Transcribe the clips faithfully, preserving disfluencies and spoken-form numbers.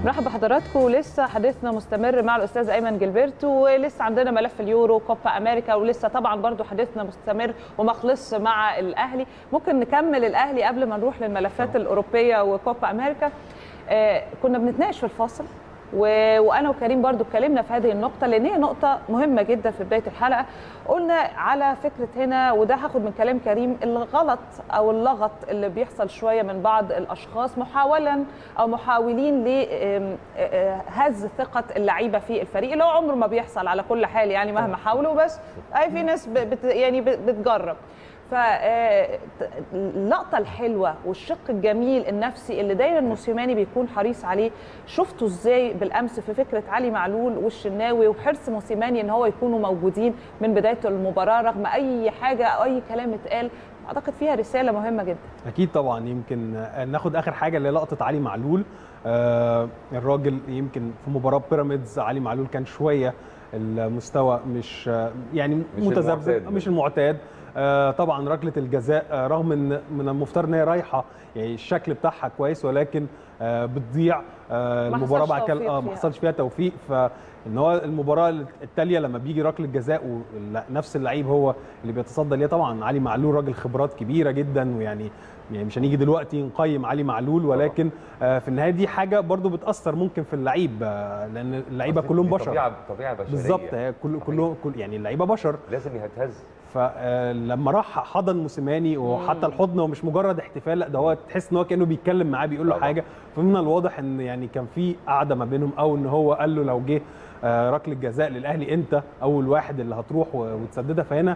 مرحبا بحضراتكم. لسه حديثنا مستمر مع الاستاذ ايمن جilberto، ولسه عندنا ملف اليورو كوبا امريكا، ولسه طبعا برضو حديثنا مستمر وما خلصش مع الاهلي. ممكن نكمل الاهلي قبل ما نروح للملفات الاوروبيه وكوبا امريكا. آه كنا بنتناقش في الفاصل و... وانا وكريم برضو اتكلمنا في هذه النقطه، لان هي نقطه مهمه جدا في بدايه الحلقه. قلنا على فكره هنا، وده هاخد من كلام كريم، الغلط او اللغط اللي بيحصل شويه من بعض الاشخاص محاولا او محاولين لهز ثقه اللعيبه في الفريق، اللي هو عمره ما بيحصل على كل حال يعني مهما حاولوا، بس اي في ناس بت... يعني بتجرب. فاللقطه الحلوه والشق الجميل النفسي اللي دايما موسيماني بيكون حريص عليه، شفتوا ازاي بالامس في فكره علي معلول والشناوي، وحرص موسيماني ان هو يكونوا موجودين من بدايه المباراه رغم اي حاجه او اي كلام اتقال؟ اعتقد فيها رساله مهمه جدا. اكيد طبعا. يمكن ناخد اخر حاجه اللي لقطه علي معلول. آه الراجل يمكن في مباراه بيراميدز علي معلول كان شويه المستوى مش يعني متذبذب، مش المعتاد. آه طبعا ركله الجزاء آه رغم ان من المفترض ان هي رايحه، يعني الشكل بتاعها كويس، ولكن آه بتضيع. آه المباراه بعد كده آه ما حصلش فيها توفيق. فان هو المباراه التاليه لما بيجي ركله جزاء ونفس اللعيب هو اللي بيتصدى ليها، طبعا علي معلول راجل خبرات كبيره جدا، ويعني يعني مش هنيجي دلوقتي نقيم علي معلول، ولكن آه في النهايه دي حاجه برضو بتاثر ممكن في اللعيب، آه لان اللعيبه كلهم بشر. طبيعه طبيعه بشريه بالظبط. كل كلهم كل يعني اللعيبه بشر، لازم يهتز. فلما راح حضن موسيماني، وحتى الحضن هو مش مجرد احتفال، لا ده هو تحس ان هو كانه بيتكلم معاه بيقول له حاجه. فمن الواضح ان يعني كان في قعده ما بينهم، او ان هو قال له لو جه ركله جزاء للاهلي انت اول واحد اللي هتروح وتسددها. فهنا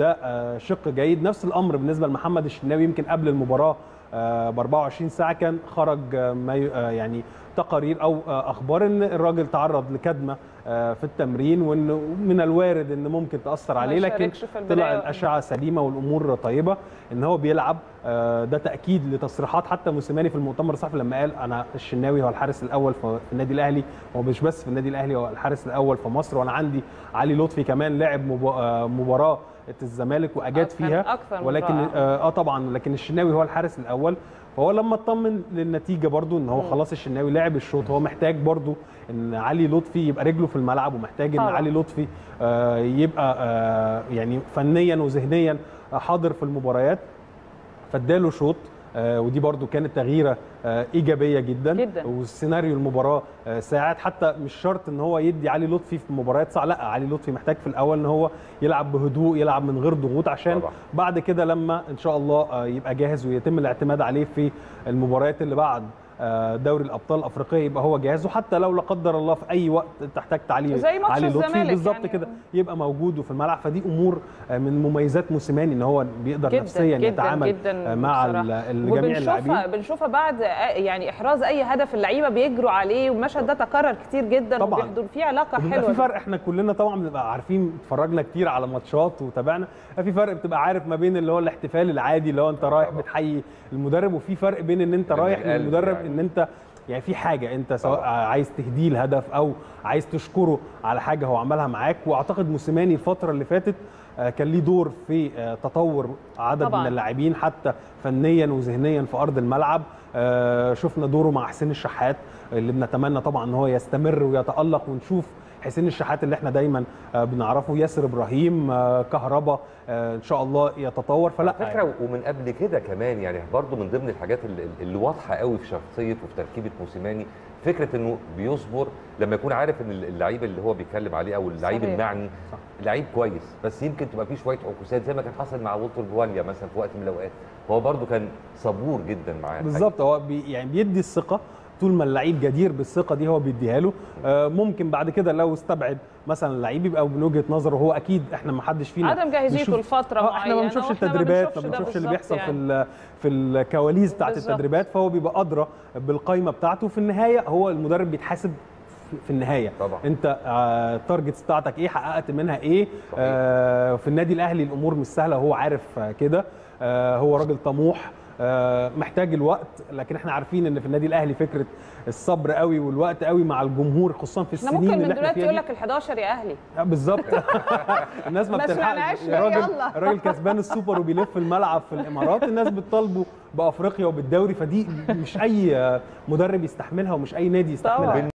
ده شق جيد. نفس الامر بالنسبه لمحمد الشناوي. يمكن قبل المباراه ب أربعة وعشرين ساعه كان خرج ما يعني تقارير او اخبار ان الراجل تعرض لكدمه في التمرين، وان من الوارد ان ممكن تاثر عليه، لكن طلع الاشعه سليمه والامور طيبه ان هو بيلعب. ده تاكيد لتصريحات حتى موسيماني في المؤتمر الصحفي لما قال انا الشناوي هو الحارس الاول في النادي الاهلي، هو مش بس في النادي الاهلي، هو الحارس الاول في مصر، وانا عندي علي لطفي كمان لعب مباراه الزمالك واجاد فيها، ولكن اه طبعا لكن الشناوي هو الحارس الاول. فهو لما اطمن للنتيجه برضو ان هو خلاص الشناوي لعب الشوط، هو محتاج برضو ان علي لطفي يبقى رجله في الملعب، ومحتاج ان علي لطفي آه يبقى آه يعني فنيا وذهنيا حاضر في المباريات. فاداله شوط، آه ودي برضو كانت تغييره آه ايجابيه جدا, جداً. والسيناريو المباراه آه ساعد. حتى مش شرط ان هو يدي علي لطفي في مباريات صعبه، لا علي لطفي محتاج في الاول ان هو يلعب بهدوء، يلعب من غير ضغوط، عشان طبعا. بعد كده لما ان شاء الله آه يبقى جاهز ويتم الاعتماد عليه في المباريات اللي بعد دوري الابطال الافريقيه يبقى هو جاهز. وحتى لو لا قدر الله في اي وقت انت احتجت عليه علي لطفي بالظبط يعني كده يبقى موجود في الملعب. فدي امور من مميزات موسيماني ان هو بيقدر جداً نفسيا جداً يتعامل جداً مع الجميع اللاعبين. بنشوفها بعد يعني احراز اي هدف اللعيبه بيجروا عليه، والمشهد ده تكرر كتير جدا وبيحضر فيه علاقه حلوه. في فرق، احنا كلنا طبعا بنبقى عارفين، اتفرجنا كتير على ماتشات وتابعنا، في فرق بتبقى عارف ما بين اللي هو الاحتفال العادي اللي هو انت رايح بتحيي المدرب، وفي فرق بين ان انت رايح للمدرب يعني. ان انت يعني في حاجه انت سواء طبعا. عايز تهديه الهدف او عايز تشكره على حاجه هو عملها معاك. واعتقد موسيماني الفتره اللي فاتت كان ليه دور في تطور عدد طبعا. من اللاعبين حتى فنيا وذهنيا في ارض الملعب. شفنا دوره مع حسين الشحات اللي بنتمنى طبعا ان هو يستمر ويتالق، ونشوف حسين الشحات اللي احنا دايما بنعرفه، ياسر ابراهيم، كهربا ان شاء الله يتطور. فلا فكره يعني. ومن قبل كده كمان يعني برضو من ضمن الحاجات اللي واضحه قوي في شخصيه وفي تركيبه موسيماني فكره انه بيصبر لما يكون عارف ان اللعيب اللي هو بيتكلم عليه او اللعيب المعني لعيب كويس، بس يمكن تبقى فيه شويه عكوسات زي ما كان حصل مع والتر بواليا مثلا في وقت من الاوقات. فهو برضو كان صبور جدا معاه بالظبط. هو بي يعني بيدي الثقه طول ما اللعيب جدير بالثقه دي هو بيديها له. آه ممكن بعد كده لو استبعد مثلا اللعيب يبقى من وجهه نظره هو اكيد احنا ما حدش فينا عدم جاهزيته لفتره معينه، احنا ما بنشوفش التدريبات، ما بنشوفش اللي بيحصل يعني. في ال في الكواليس بتاعت التدريبات، فهو بيبقى ادرى بالقائمه بتاعته. في النهايه هو المدرب بيتحاسب في النهايه طبعا. انت التارجتس بتاعتك ايه، حققت منها ايه. آه في النادي الاهلي الامور مش سهله وهو عارف كده. آه هو راجل طموح، محتاج الوقت، لكن احنا عارفين ان في النادي الاهلي فكره الصبر قوي والوقت قوي مع الجمهور، خصوصا في السنين ممكن اللي من احنا دلوقتي فيها يقول دي. لك الحداشر يا اهلي بالظبط. الناس ما ما سمعناش بتلحقش. ليه؟ الراجل يلا. الراجل كسبان السوبر وبيلف الملعب في الامارات، الناس بتطالبه بافريقيا وبالدوري، فدي مش اي مدرب يستحملها ومش اي نادي يستحملها.